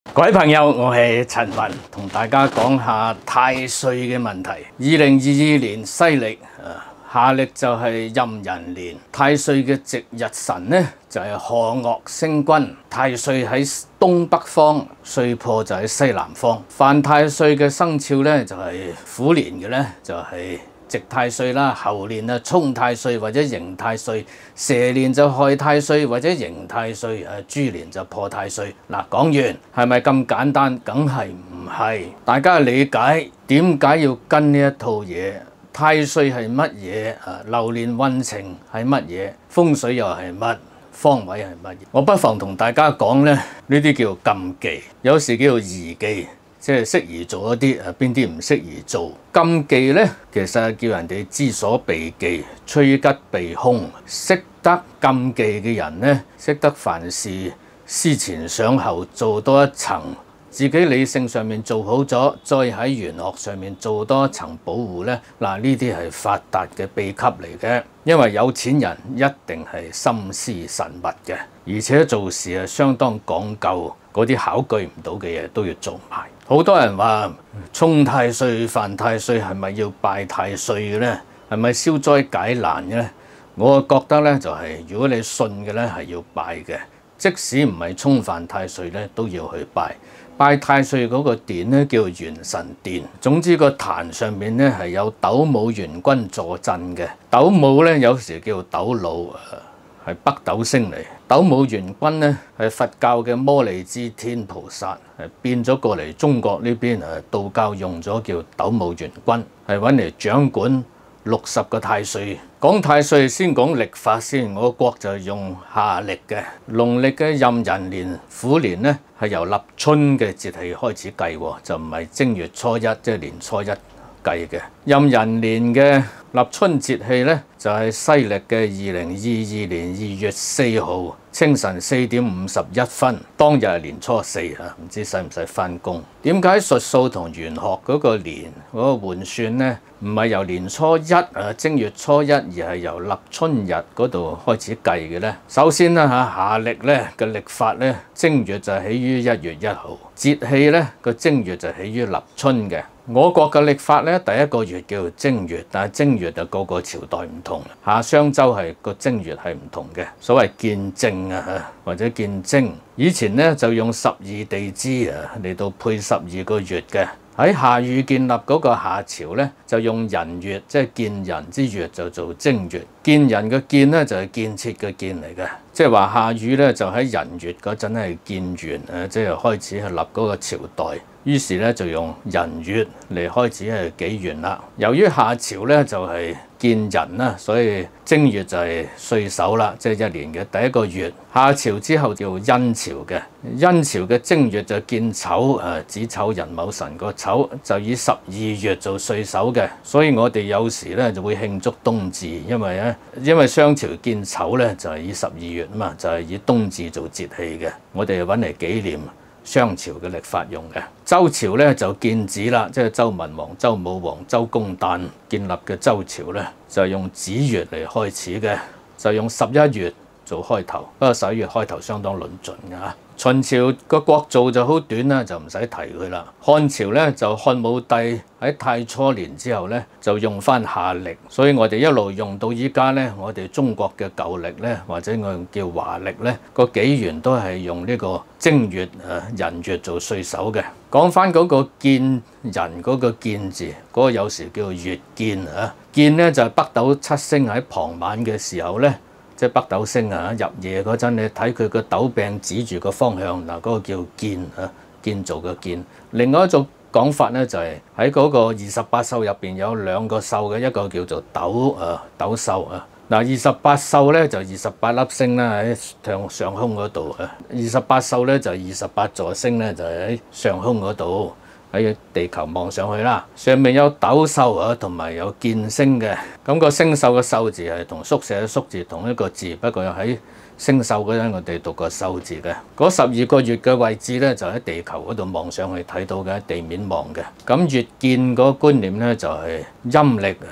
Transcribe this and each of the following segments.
各位朋友，我係陳雲，同大家講下太歲嘅問題。2022年西曆夏曆就係壬寅年，太歲嘅值日神呢就係賀岳星君。太歲喺東北方，歲破就喺西南方。犯太歲嘅生肖呢就係虎年嘅呢就係值太歲啦，猴年啊沖太歲或者刑太歲，蛇年就害太歲或者刑太歲，豬年就破太歲。嗱，講完係咪咁簡單？梗係唔係。大家理解點解要跟呢一套嘢？太歲係乜嘢？流年運程係乜嘢？風水又係乜？方位係乜嘢？我不妨同大家講咧，呢啲叫禁忌，有時叫做宜忌。即係適宜做一啲，邊啲唔適宜做？禁忌呢，其實叫人哋知所避忌，趨吉避凶。識得禁忌嘅人呢，識得凡事思前想後，做多一層，自己理性上面做好咗，再喺玄學上面做多一層保護呢。嗱，呢啲係發達嘅秘笈嚟嘅，因為有錢人一定係心思慎密嘅，而且做事係相當講究，嗰啲考據唔到嘅嘢都要做埋。好多人話沖太歲、犯太歲係咪要拜太歲嘅呢？係咪消災解難嘅呢？我覺得呢，就係，如果你信嘅呢係要拜嘅，即使唔係沖犯太歲呢都要去拜。拜太歲嗰個殿呢叫元神殿。總之個壇上面呢係有斗母元君坐鎮嘅。斗母呢有時叫斗姥，係北斗星嚟。斗母元君呢係佛教嘅摩利支天菩薩，係變咗過嚟中國呢邊，道教用咗叫斗母元君，係揾嚟掌管60個太歲。講太歲先講曆法先，我國就用夏曆嘅，農曆嘅壬寅年虎年呢係由立春嘅節氣開始計，就唔係正月初一，即係年初一計嘅。壬寅年嘅立春節氣呢，就係西曆嘅2022年2月4號清晨4點51分，當日係年初四啊，唔知使唔使返工？點解術數同玄學嗰個年嗰個換算呢，唔係由年初一正月初一，而係由立春日嗰度開始計嘅呢？首先啦夏曆咧嘅曆法呢，正月就起於1月1號，節氣呢個正月就起於立春嘅。我國嘅曆法呢，第一個月叫正月，但係正月就個個朝代唔同，夏商周係個正月係唔同嘅，所謂見正或者見徵。以前呢就用12地支嚟到配12個月嘅。喺夏禹建立嗰個夏朝呢，就用寅月，即係建寅之月就做正月。建寅嘅建呢，就係建設嘅建嚟嘅，即係話夏禹呢，就喺寅月嗰陣係建元，即係開始係立嗰個朝代。於是咧就用寅月嚟開始係紀元啦。由於夏朝咧就係建寅啦，所以正月就係歲首啦，即係一年嘅第一個月。夏朝之後叫殷朝嘅，殷朝嘅正月就建丑，子丑寅卯辰個丑就以12月做歲首嘅。所以我哋有時咧就會慶祝冬至，因為商朝建丑咧就係以12月啊嘛，就係以冬至做節氣嘅。我哋揾嚟紀念商朝嘅曆法用嘅。周朝咧就建子啦，即係周文王、周武王、周公旦建立嘅周朝咧，就用子月嚟開始嘅，就用11月做開頭。不過11月開頭相當論盡㗎。秦朝個國祚就好短啦，就唔使提佢啦。漢朝咧就漢武帝喺太初年之後咧就用翻夏曆，所以我哋一路用到依家咧，我哋中國嘅舊曆咧，或者我叫華曆咧，個紀元都係用呢個正月寅月做歲首嘅。講翻嗰個建寅嗰個建字，嗰個有時叫月建啊。建咧就係北斗七星喺傍晚嘅時候咧。即係北斗星入夜嗰陣，你睇佢個斗柄指住個方向，嗱、嗰個叫建建造嘅建。另外一種講法咧，就係喺嗰個28宿入邊有2個宿嘅，一個叫做斗宿啊。嗱，28宿咧就28粒星啦，喺上空嗰度28宿咧就28座星咧就喺上空嗰度。喺地球望上去啦，上面有斗宿同埋有建星嘅。咁個星宿嘅宿字係同宿舍嘅宿字同一個字，不過又喺星宿嗰陣我哋讀個宿字嘅。嗰12個月嘅位置咧就喺地球嗰度望上去睇到嘅，地面望嘅。咁月建嗰個觀念咧就係陰曆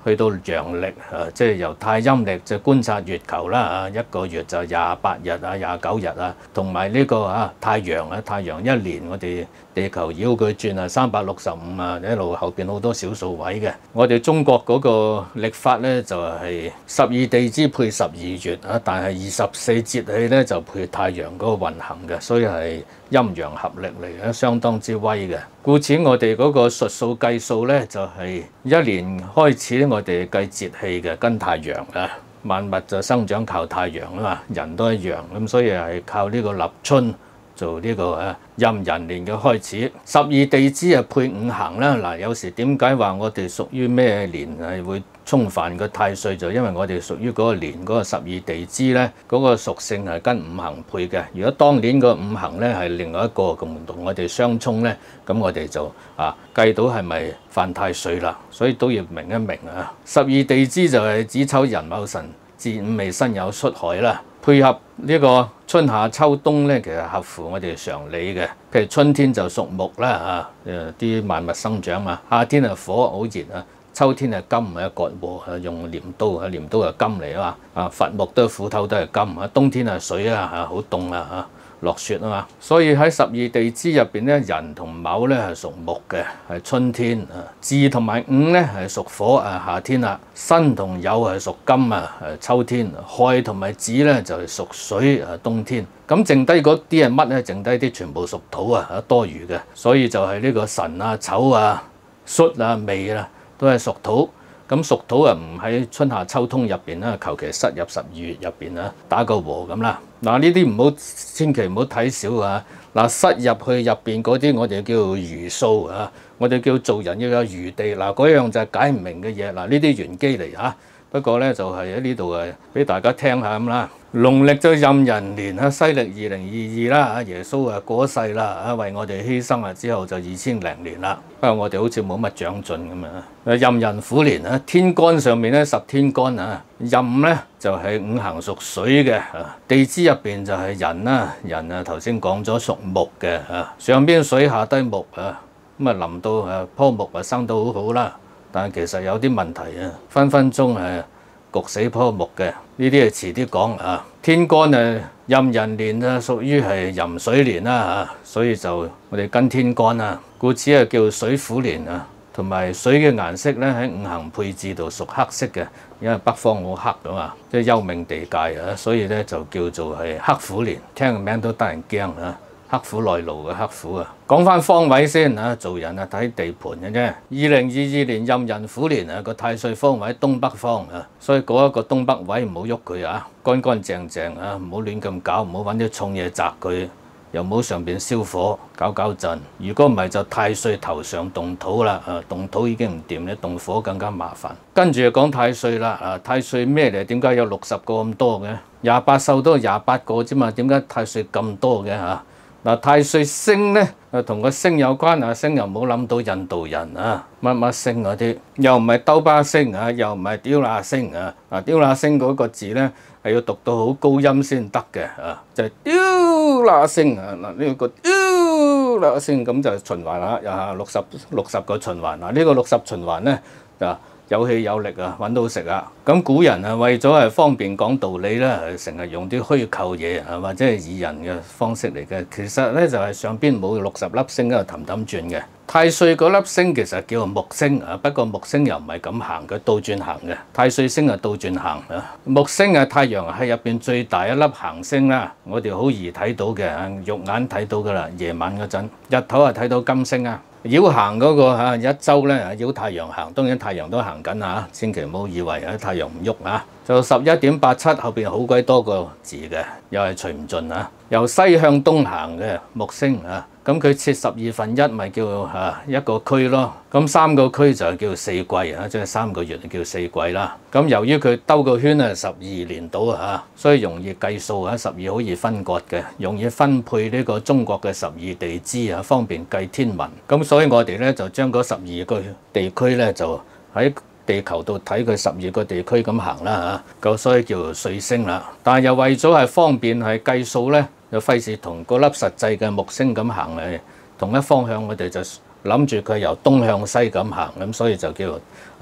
去到陽曆即係由太陰曆就觀察月球啦一個月就28日29日同埋呢個太陽太陽一年我哋地球繞佢轉365一路後邊好多小數位嘅。我哋中國嗰個曆法咧就係12地支配12月但係24節氣咧就配太陽嗰個運行嘅，所以係陰陽合曆嚟嘅，相當之威嘅。故此我哋嗰個術數計數咧就係一年開始我哋計節氣嘅，跟太陽萬物就生長靠太陽嘛，人都一樣咁，所以係靠呢個立春做呢個壬寅年嘅開始。12地支配五行啦。嗱，有時點解話我哋屬於咩年係會沖犯個太歲，就因為我哋屬於嗰個年嗰個12地支咧，嗰個屬性係跟五行配嘅。如果當年個五行咧係另外一個同我哋相沖咧，咁我哋就計到係咪犯太歲啦。所以都要明一明12地支就係子丑寅卯辰巳午未申酉戌亥啦。配合呢個春夏秋冬咧，其實合乎我哋常理嘅。譬如春天就屬木啦啲萬物生長夏天係火好熱秋天係金割禾用鐮刀鐮刀係金嚟伐木都斧頭都係金冬天係水好凍落雪所以喺12地支入邊咧，寅同卯咧係屬木嘅，係春天巳同埋午咧係屬火夏天申同酉係屬金秋天，亥同埋子咧就係屬水冬天。咁剩低嗰啲係乜咧？剩低啲全部屬土多餘嘅，所以就係呢個辰丑戌未都係屬土。咁屬土唔喺春夏秋冬入邊啦，求其塞入12月入邊打個和咁啦。嗱，呢啲千祈唔好睇少塞入去入邊嗰啲我哋叫餘數我哋叫做人要有餘地。嗰樣就係解唔明嘅嘢。呢啲玄機嚟不過咧就係喺呢度俾大家聽下咁啦。農曆就壬寅年西曆2022啦耶穌過咗世啦為我哋犧牲之後就2000零年啦。不過我哋好似冇乜長進咁壬寅虎年天干上面咧10天干壬咧就係五行屬水嘅地支入邊就係寅啦。寅頭先講咗屬木嘅上邊水下低木咁臨到棵木生到好好啦。但係其實有啲問題分分鐘焗死棵木嘅。呢啲係遲啲講天干壬寅年屬於係壬水年所以就我哋跟天干故此叫水虎年同埋水嘅顏色咧喺五行配置度屬黑色嘅，因為北方好黑即係幽冥地界所以咧就叫做係黑虎年，聽個名都得人驚刻苦耐勞嘅刻苦講翻方位先做人睇地盤嘅啫。2022年壬寅虎年個太歲方位東北方所以嗰一個東北位唔好喐佢乾乾淨淨唔好亂咁搞，唔好揾啲重嘢砸佢，又唔好上邊燒火搞震。如果唔係就太歲頭上動土啦動土已經唔掂咧，動火更加麻煩。跟住就講太歲啦太歲咩嚟？點解有60個咁多嘅？28宿都係28個啫嘛，點解太歲咁多嘅太歲星咧同個星有關星又唔好諗到印度人乜星嗰啲，又唔係兜巴星又唔係刁那星刁那星嗰個字咧係要讀到好高音先得嘅就係刁那星呢個刁那星咁就循環又60個循環呢個60循環咧有氣有力揾到食咁古人為咗方便講道理咧，成日用啲虛構嘢或者係擬人嘅方式嚟嘅。其實咧就係上邊冇60粒星喺度氹氹轉嘅。太歲嗰粒星其實叫做木星不過木星又唔係咁行嘅，倒轉行嘅。太歲星倒轉行木星太陽系入邊最大一粒行星啦，我哋好易睇到嘅肉眼睇到噶啦。夜晚嗰陣日頭睇到金星繞行嗰個一周咧繞太陽行，當然太陽都行緊千祈唔好以為太陽唔喐就11.87後邊好鬼多個字嘅，又係除唔盡由西向東行嘅木星咁佢切1/12咪叫一個區咯。咁3個區就叫四季即係3個月就叫四季啦。咁由於佢兜個圈12年到所以容易計數12好易分割嘅，容易分配呢個中國嘅12地支方便計天文。咁所以我哋咧就將嗰12個地區咧就喺地球度睇佢12個地區咁行啦咁所以叫做歲星啦。但係又為咗係方便係計數咧，又費事同嗰粒實際嘅木星咁行同一方向，我哋就諗住佢由東向西咁行，咁所以就叫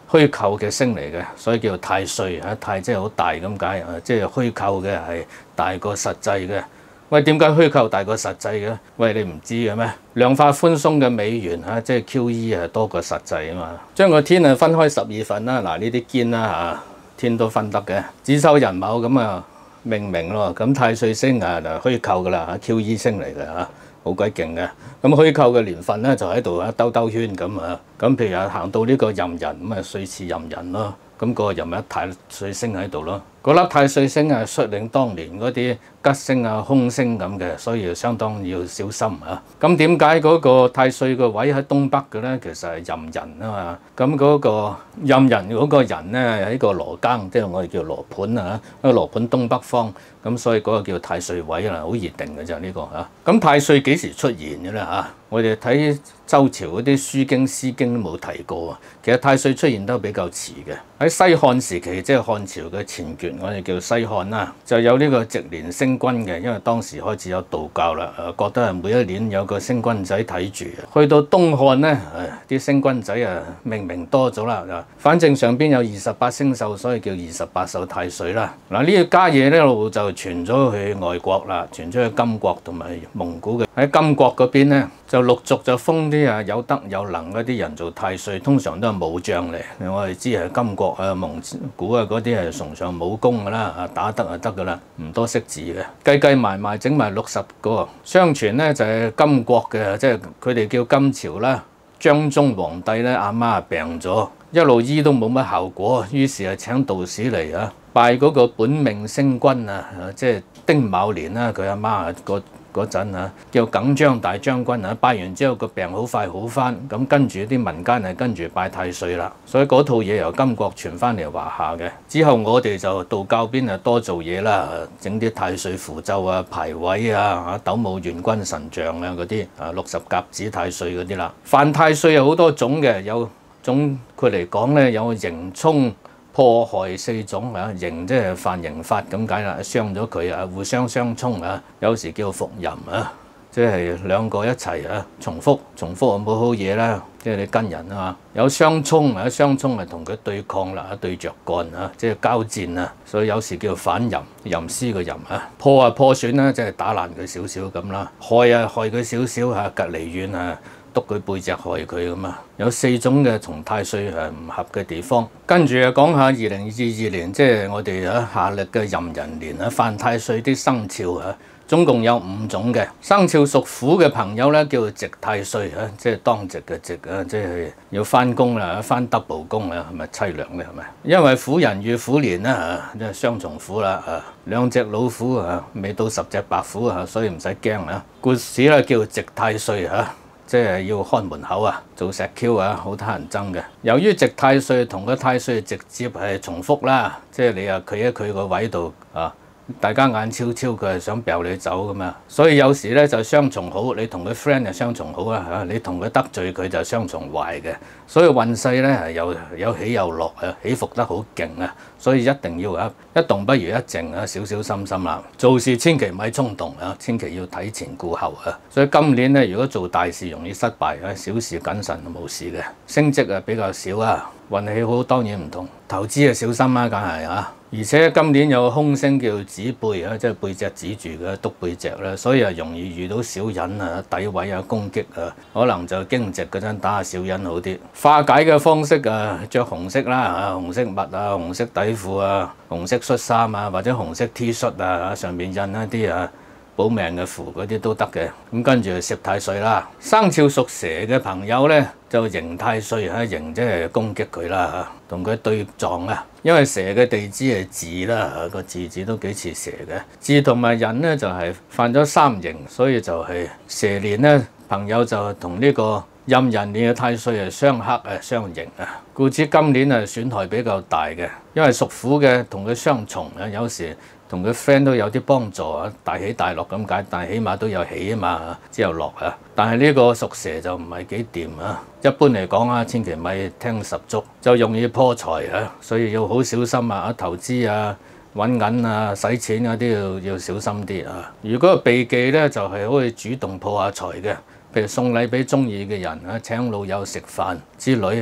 虛構嘅星嚟嘅，所以叫太歲啊。太即係好大咁解啊，即係虛構嘅係大過實際嘅。喂，點解虛構大過實際嘅？喂，你唔知嘅咩？量化寬鬆嘅美元嚇，即係 QE 係多過實際啊嘛。將個天啊分開12份啦，嗱呢啲堅啦嚇，天都分得嘅。子丑寅卯咁啊命名咯，咁太歲星啊就虛構噶啦嚇，QE 星嚟嘅嚇。好鬼勁嘅，咁虛構嘅年份咧就喺度兜兜圈咁啊，咁譬如行到呢個壬寅咁啊，歲次壬寅咯，咁個壬寅太歲星喺度咯，嗰粒太歲星係率領當年嗰啲吉星啊、凶星咁嘅，所以相當要小心啊。咁點解嗰個太歲個位喺東北嘅咧？其實係壬寅啊嘛，咁嗰個壬寅嗰個寅咧喺個羅庚，即係我哋叫羅盤啊，一個羅盤東北方。咁所以嗰個叫太歲位啦，好易定嘅啫呢個嚇。咁太歲幾時出現嘅咧嚇？我哋睇周朝嗰啲書經詩經都冇提過啊。其實太歲出現得比較遲嘅，喺西漢時期，即係漢朝嘅前段，我哋叫西漢啦，就有呢個值年星君嘅，因為當時開始有道教啦，覺得係每一年有個星君仔睇住。去到東漢咧，啲星君仔啊明多咗啦，反正上邊有28星宿，所以叫28宿太歲啦。嗱呢家嘢一路就傳咗去外國啦，傳咗去金國同埋蒙古嘅。喺金國嗰邊咧，就陸續就封啲有德有能嗰啲人做太歲，通常都係武將嚟。我哋知係金國啊、蒙古啊嗰啲係崇尚武功噶啦，打得就得噶啦，唔多識字嘅。計埋整埋60個。相傳咧就係金國嘅，即係佢哋叫金朝啦。章宗皇帝咧阿媽病咗，一路醫都冇乜效果，於是係請道士嚟拜嗰個本命星君啊，即係丁卯年啦，佢阿媽嗰陣叫耿章大將軍啊，拜完之後個病好快好返，咁跟住啲民間係跟住拜太歲啦，所以嗰套嘢由金國傳返嚟華夏嘅。之後我哋就道教邊多做嘢啦，整啲太歲符咒啊、牌位啊、斗母元君神像啊嗰啲60甲子太歲嗰啲啦。犯太歲有好多種嘅，有總括嚟講咧，有刑沖破害4種啊，刑即係犯刑法咁解啦，傷咗佢啊，互相相沖啊，有時叫伏淫啊，即係兩個一齊重複冇好嘢啦，即係你跟人啊嘛。有相沖相沖係同佢對抗啦，對着幹即係交戰啊，所以有時叫反淫，淫絲個淫破破損啦，即係打爛佢少少咁啦，害害佢少少隔離遠督佢背脊害佢咁啊！有4種嘅同太歲唔合嘅地方。跟住講下2022年，即係我哋下歷嘅壬寅年犯太歲啲生肖總共有5種嘅。生肖屬虎嘅朋友咧叫值太歲即係當值嘅值即係要返工啦，返 double 工係咪凄涼咧？係咪？因為虎人與虎年即係雙重虎啦，2隻老虎未到10隻白虎所以唔使驚故事咧叫值太歲即係要看門口做石 Q 好得人憎嘅。由於值太歲同個太歲直接係重複啦，即係你企喺佢個位度大家眼超超，佢係想掉你走噶嘛，所以有時咧就雙重好，你同佢 friend 就雙重好啦你同佢得罪佢就雙重壞嘅，所以運勢咧係有起有落起伏得好勁所以一定要一動不如一靜小小心心啦，做事千祈咪衝動千祈要睇前顧後所以今年咧如果做大事容易失敗小事謹慎就冇事嘅，升職比較少運氣好當然唔同，投資小心梗係而且今年有個凶星叫指背即係背脊指住嘅督背脊啦，所以容易遇到小人詆毀攻擊可能就驚蟄嗰陣打下小人好啲。化解嘅方式着紅色啦紅色襪紅色底褲紅色恤衫或者紅色 T 恤上面印一啲保命嘅符嗰啲都得嘅。咁跟住攝太歲啦，生肖屬蛇嘅朋友咧就刑太歲刑即係攻擊佢啦同佢對撞因為蛇嘅地支係巳啦個字都幾似蛇嘅，巳同埋寅咧就係犯咗3刑，所以就係蛇年咧朋友就同呢個壬寅年嘅太歲係相克相刑故此今年損害比較大嘅，因為屬虎嘅同佢相重有時同佢 friend 都有啲幫助大起大落咁解，但係起碼都有起嘛，之後落但係呢個屬蛇就唔係幾掂一般嚟講千祈咪聽十足，就容易破財所以要好小心投資揾銀使錢嗰啲要小心啲如果避忌咧就係可以主動破下財嘅，譬如送禮俾中意嘅人請老友食飯之類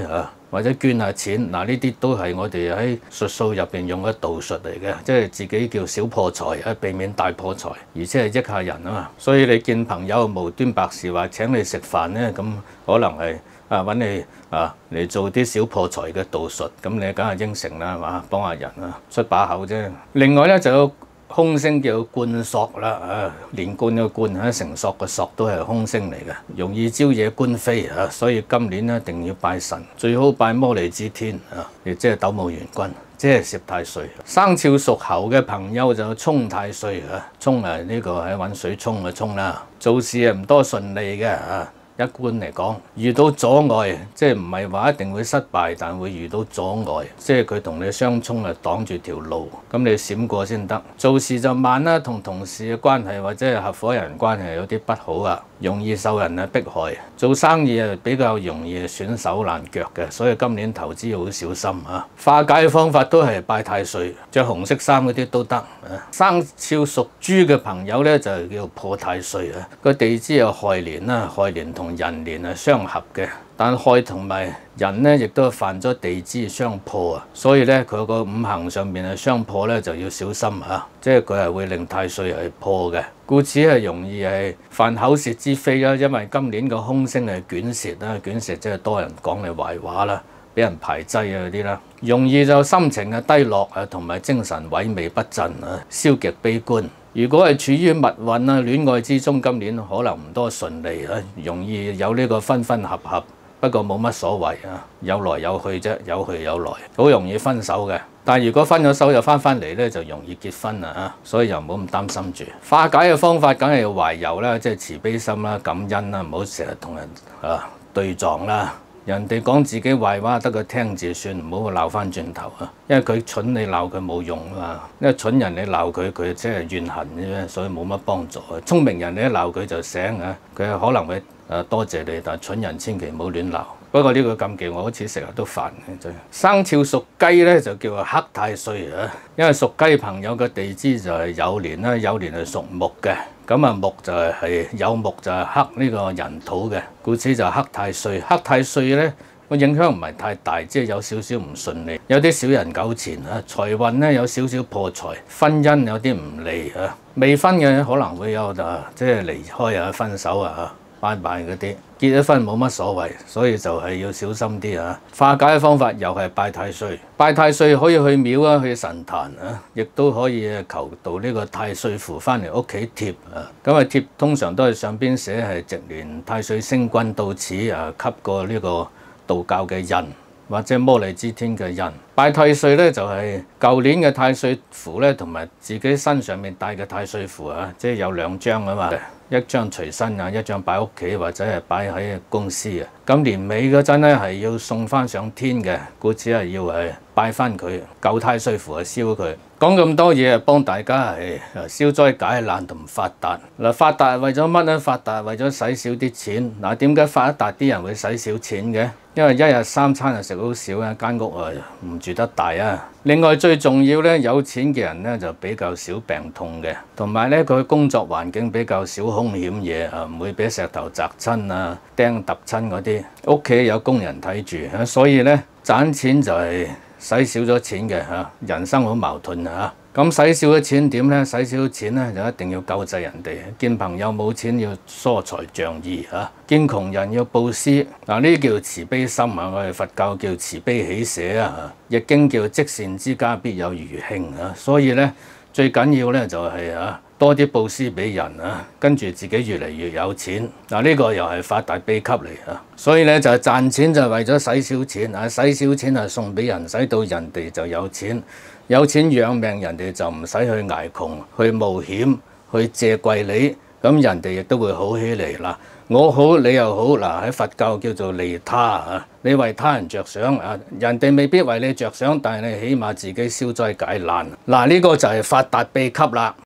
或者捐下錢，嗱呢啲都係我哋喺術數入邊用嘅道術嚟嘅，即係自己叫小破財，避免大破財，而且係益下人啊嘛。所以你見朋友無端白事話請你食飯咧，咁可能係揾你嚟做啲小破財嘅道術，咁你梗係應承啦，係嘛？幫下人啊，出把口啫。另外咧就有空星叫貫索啦，連貫嘅貫，成索嘅索都係空星嚟嘅，容易招惹官非啊。所以今年一定要拜神，最好拜摩利支天啊，亦即係斗母元君，即係攝太歲。生肖屬猴嘅朋友就沖太歲啊，沖呢個喺揾水沖嘅沖啦，做事唔多順利嘅啊。一般嚟講，遇到阻礙，即係唔係話一定會失敗，但會遇到阻礙，即係佢同你相衝啊，擋住條路，咁你閃過先得。做事就慢啦，同同事嘅關係或者係合夥人關係有啲不好啊，容易受人迫害。做生意比較容易損手爛腳嘅，所以今年投資要好小心啊。化解嘅方法都係拜太歲，着紅色衫嗰啲都得。生肖屬豬嘅朋友咧就叫破太歲啊，個地支有亥年啦，亥年同人年係相合嘅，但亥同埋人咧亦都犯咗地支相破啊，所以咧佢個五行上面係相破咧就要小心啊，即係佢係會令太歲係破嘅，故此係容易係犯口舌之非啦。因為今年個空星係捲舌啦，捲舌即係多人講你壞話啦，俾人排擠啊嗰啲啦，容易就心情啊低落啊，同埋精神萎靡不振啊，消極悲觀。如果係處於密運啊、戀愛之中，今年可能唔多順利啊，容易有呢個分分合合。不過冇乜所謂啊，有來有去啫，有去有來，好容易分手嘅。但係如果分咗手又翻嚟咧，就容易結婚啊，所以又唔好咁擔心住。化解嘅方法梗係要懷柔啦，即係慈悲心啦、感恩啦，唔好成日同人對撞啦。人哋講自己壞話得個聽字算，唔好鬧翻轉頭啊！因為佢蠢，你鬧佢冇用啊嘛。因為蠢人你鬧佢，佢即係怨恨啫，所以冇乜幫助。聰明人你一鬧佢就醒啊，佢可能會多謝你，但係蠢人千祈唔好亂鬧。不過呢個禁忌我好似成日都犯嘅真係。生肖屬雞咧就叫做克太歲啊，因為屬雞朋友嘅地支就係酉年啦，酉年係屬木嘅。咁啊木就係有木就係克呢個人土嘅，故此就克太歲。克太歲咧個影響唔係太大，即係有少少唔順利，有啲小人糾纏啊，財運咧有少少破財，婚姻有啲唔利啊，未婚嘅可能會有即係離開啊、分手啊、拜拜嗰啲。結咗婚冇乜所謂，所以就係要小心啲啊！化解嘅方法又係拜太歲，拜太歲可以去廟啊，去神壇啊，亦都可以求到呢個太歲符翻嚟屋企貼啊。咁啊貼通常都係上邊寫係直連太歲星君到此啊，給過呢個道教嘅印或者摩利支天嘅印。拜太歲咧就係舊年嘅太歲符咧，同埋自己身上面戴嘅太歲符啊，即係有兩張啊嘛。一張隨身啊，一張擺屋企或者係擺喺公司啊。咁年尾嗰陣咧係要送翻上天嘅，故此係要拜翻佢舊太歲符燒佢。講咁多嘢係幫大家係消災解難同發達。嗱，發達係為咗乜咧？發達係為咗使少啲錢。嗱，點解發達啲人會使少錢嘅？因為一日三餐就食好少啊，間屋唔住得大啊。另外最重要咧，有錢嘅人咧就比較少病痛嘅，同埋咧佢工作環境比較少兇險嘢啊，唔會俾石頭砸親啊、釘揼親嗰啲。屋企有工人睇住，所以咧賺錢就係使少咗錢嘅嚇。人生好矛盾嚇。咁使少咗錢點咧？使少咗錢咧就一定要救濟人哋。見朋友冇錢要疏財仗義嚇，見窮人要布施。嗱，呢啲叫慈悲心啊！我哋佛教叫慈悲喜捨啊，易經叫積善之家必有餘慶啊。所以咧最緊要咧就係多啲布施俾人啊，跟住自己越嚟越有錢。嗱，呢個又係發達秘笈嚟啊！所以咧就係賺錢就係為咗使少錢啊，使少錢啊送俾人，使到人哋就有錢。有錢養命，人哋就唔使去捱窮、去冒險、去借貴利，咁人哋亦都會好起嚟啦。我好你又好，嗱喺佛教叫做利他啊，你為他人着想啊，人哋未必為你着想，但係你起碼自己消災解難。嗱，呢個就係發達秘笈啦。